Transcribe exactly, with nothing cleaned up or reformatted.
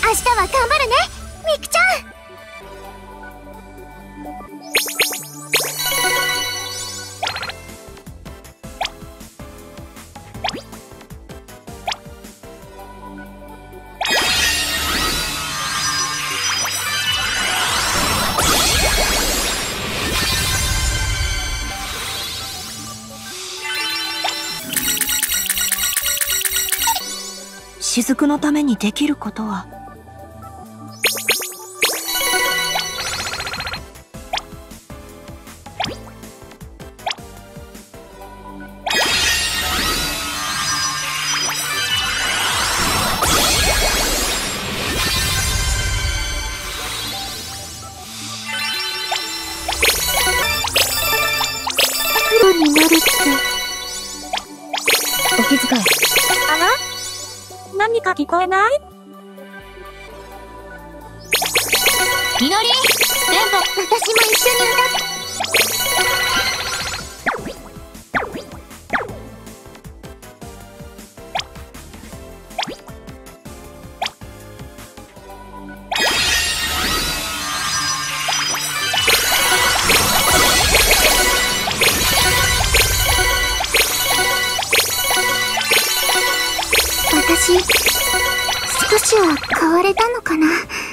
明日は頑張るね、みくちゃん。 雫のためにできることは。 プロになるって。 お気遣い。 あら？何か聞こえない？ みのり、電ボ、私も一緒に歌って。私、少しは変われたのかな。